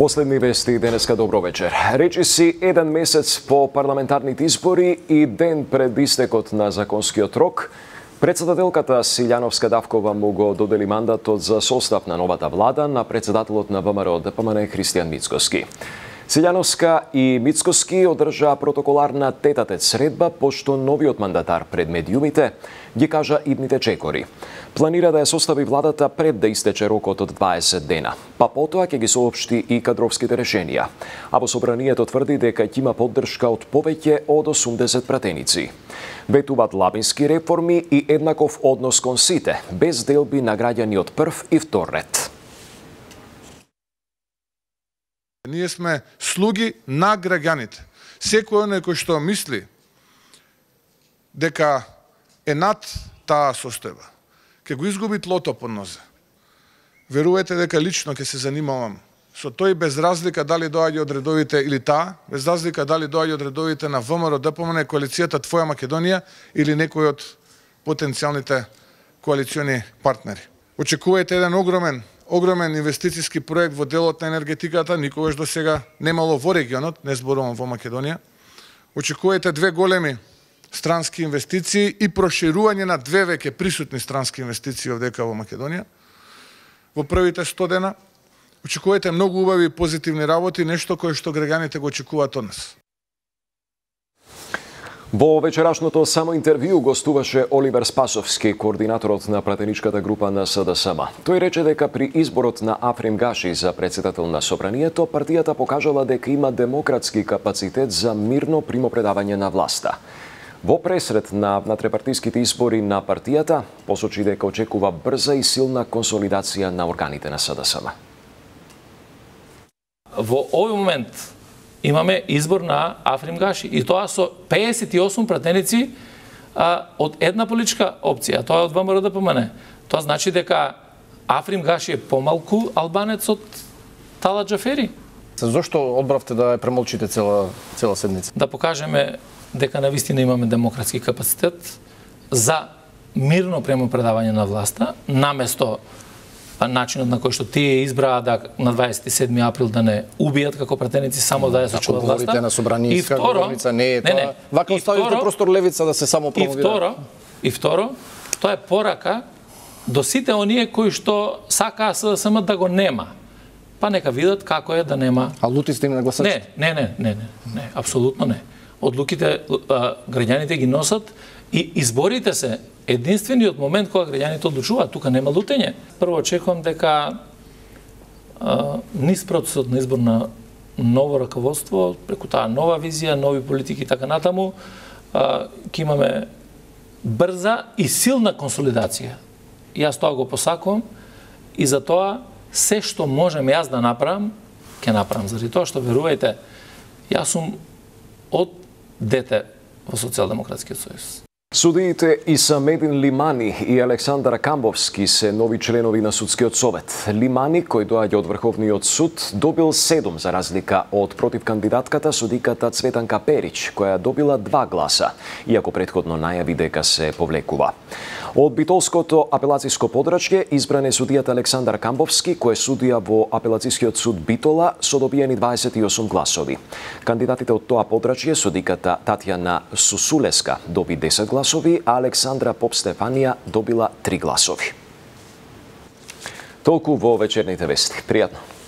Последни вести денеска добро вечер. Речи си еден месец по парламентарните избори и ден пред истекот на законскиот рок, председателката Силјановска Давкова му го додели мандатот за состав на новата влада на председателот на ВМРО ДПМН Христијан Мицкоски. Силјановска и Мицкоски одржаа протоколарна тет-а-тет средба, пошто новиот мандатар пред медиумите ги кажа идните чекори. Планира да ја состави владата пред да истече рокот од 20 дена, па потоа ќе ги соопшти и кадровските решенија. А во собранието тврди дека ќе има поддршка од повеќе од 80 пратеници. Ветуваат лабински реформи и еднаков однос кон сите, без делби на граѓани од прв и втор ред. Ние сме слуги на граѓаните. Секој оној кој што мисли дека е над таа состојба, ќе го изгуби тлото под нозе. Верувате дека лично ќе се занимавам со тој без разлика дали доаѓа од редовите или таа, без разлика дали доаѓа од редовите на ВМРО, ДПМН, коалицијата Твоја Македонија или некој од потенцијалните коалициони партнери. Очекувајте еден огромен инвестициски проект во делот на енергетиката, никогаш до сега немало во регионот, не зборувам во Македонија. Очекувајте две големи странски инвестиции и проширување на две веќе присутни странски инвестиции овдека во Македонија. Во првите 100 дена очекувајте многу убави и позитивни работи, нешто кое што граѓаните го очекуваат од нас. Во вечерашното само интервју гостуваше Оливер Спасовски, координаторот на пратеничката група на СДСМ. Тој рече дека при изборот на Африм Гаши за председател на собранието, партијата покажала дека има демократски капацитет за мирно примопредавање на власта. Во пресред на трепартиските избори на партијата, посочи дека очекува брза и силна консолидација на органите на СДСМ. Во овој момент имаме избор на Африм Гаши и тоа со 58 пратеници од една политичка опција, тоа е од ВМРО ДПМН. Тоа значи дека Африм Гаши е помалку албанец од Талат Џафери. Зошто одбравте да ја премолчите цела седница? Да покажеме дека навистина имаме демократски капацитет за мирно примопредавање на власта, наместо начинот на кој што тие избраа да на 27 април да не убијат како пратеници само да ја сочуваат власта. Говорите на собранијска говорница, не е тоа. Вака оставите простор левица да се само промовира. И второ, тоа е порака до сите оние кои што сакаа СДСМ да го нема. Па нека видат како е да нема. А лутите им на гласачите? Не, апсолутно не. Одлуките граѓаните ги носат и изборите се единствениот момент кога граѓаните одлучуваат. Тука нема лутење. Прво очекувам дека низ процесот на избор на ново раководство, преку таа нова визија, нови политики и така натаму, ќе имаме брза и силна консолидација. Јас тоа го посакувам и за тоа се што можем јас да направам, ќе направам. Заради тоа што верувајте, јас сум од дете во Социјалдемократскиот сојуз. Судиите Исамедин Лимани и Александар Камбовски се нови членови на судскиот совет. Лимани, кој доаѓа од Врховниот суд, добил 7 за разлика од против кандидатката судиката Цветанка Перич, која добила 2 гласа, иако претходно најави дека се повлекува. Од Битолското апелациско подрачје избран е судијата Александар Камбовски, кој е судија во апелацискиот суд Битола со добиени 28 гласови. Кандидатите од тоа подрачје судиката Татјана Сусулеска доби 10 гласови, а Александра Поп-Стефанија добила 3 гласови. Толку во вечерните вести. Пријатно.